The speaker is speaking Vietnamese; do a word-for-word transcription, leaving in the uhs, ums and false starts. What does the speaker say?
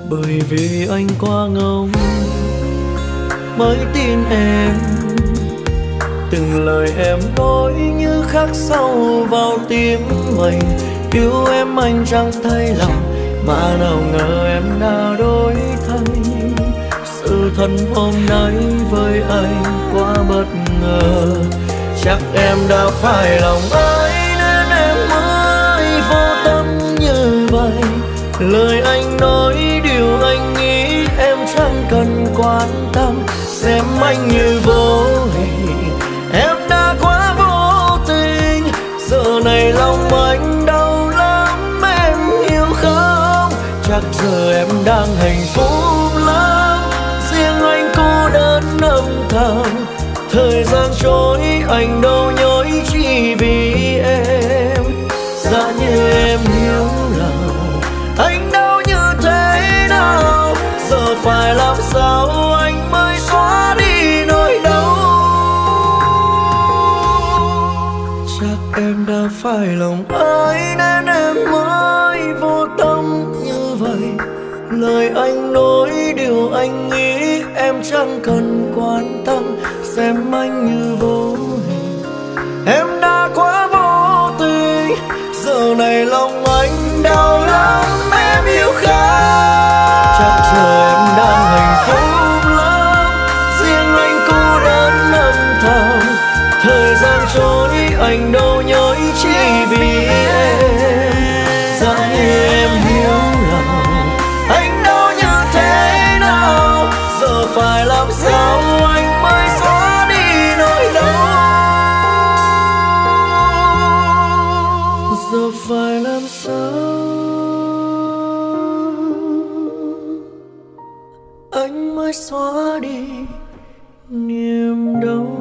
Bởi vì anh quá ngốc mới tin em, từng lời em nói như khắc sâu vào tim mình. Yêu em anh chẳng thấy lòng, mà nào ngờ em đã đổi thay. Sự thân hôm nay với anh quá bất ngờ, chắc em đã phải lòng anh nên em mới vô tâm như vậy. Lời anh nói điều anh nghĩ em chẳng cần quan tâm, xem anh như vô hình. Em đã quá vô tình, giờ này lòng anh đau lắm em hiểu không? Chắc giờ em đang hạnh phúc lắm, riêng anh cô đơn âm thầm. Thời gian trôi anh đâu nhối chỉ vì em. Giá như em hiểu lòng anh đâu như thế nào, giờ phải làm sao anh mới xóa đi nỗi đau. Chắc em đã phải lòng anh nên em mới vô tâm như vậy. Lời anh nói điều anh nghĩ em chẳng cần quan tâm, xem anh như vô hình. Em đã quá vô tình, giờ này lòng anh đau lắm em hiểu không? Chắc giờ em đang hạnh phúc lắm, riêng anh cô đơn âm thầm. Thời gian trôi anh đâu nhối chỉ vì em. Giá như em hiểu lòng anh đâu như thế nào, giờ phải làm sao anh mới xóa đi nỗi đau. Giờ phải làm sao anh mới xóa đi niềm đau.